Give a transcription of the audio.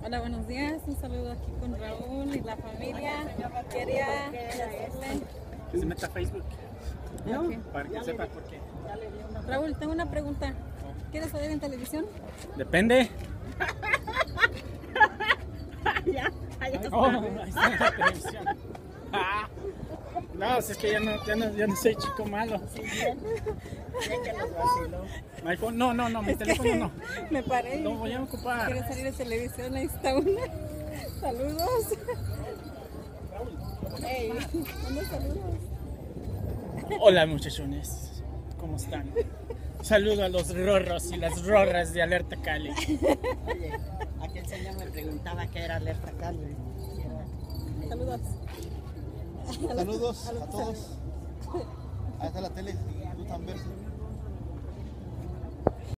Hola, buenos días. Un saludo aquí con Raúl y la familia. Quería decirle... Que se meta a Facebook, Ok. para que sepa por qué. Raúl, tengo una pregunta. ¿Quieres salir en televisión? Depende. Allá Oh, ahí está en la televisión. Ah. No, es que ya no soy chico malo. que nos vaciló. Mi iPhone, no, mi teléfono no. Me paré. Lo voy a ocupar. ¿Quieres salir en televisión? Ahí está una. Saludos. Hey, unos saludos. Hola muchachones, ¿cómo están? Saludo a los rorros y las rorras de Alerta Cali. Oye, aquel señor me preguntaba qué era Alerta Cali. Saludos. Saludos a todos. Ahí está la tele, Gutenberg.